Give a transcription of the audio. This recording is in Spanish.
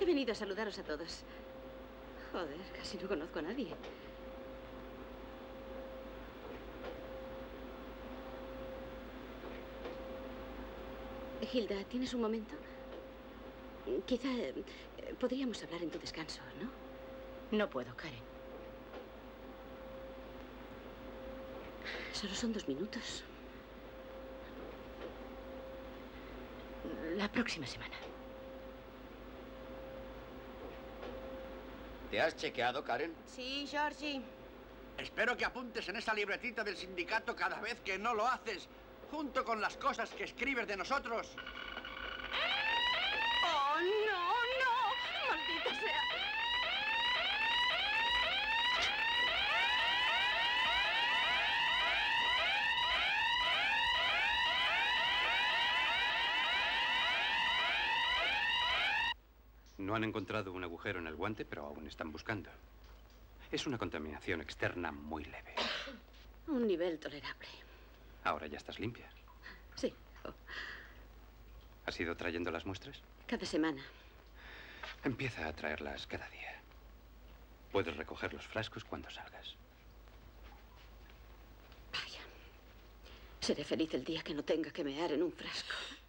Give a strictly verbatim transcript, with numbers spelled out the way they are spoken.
He venido a saludaros a todos. Joder, casi no conozco a nadie. Hilda, ¿tienes un momento? Quizá eh, podríamos hablar en tu descanso, ¿no? No puedo, Karen. Solo son dos minutos. La próxima semana. ¿Te has chequeado, Karen? Sí, Georgie. Espero que apuntes en esa libretita del sindicato cada vez que no lo haces, junto con las cosas que escribes de nosotros. ¡Oh, no, no! ¡Maldita sea! No han encontrado un agujero en el guante, pero aún están buscando. Es una contaminación externa muy leve. Un nivel tolerable. Ahora ya estás limpia. Sí. Oh. ¿Has ido trayendo las muestras? Cada semana. Empieza a traerlas cada día. Puedes recoger los frascos cuando salgas. Vaya. Seré feliz el día que no tenga que mear en un frasco.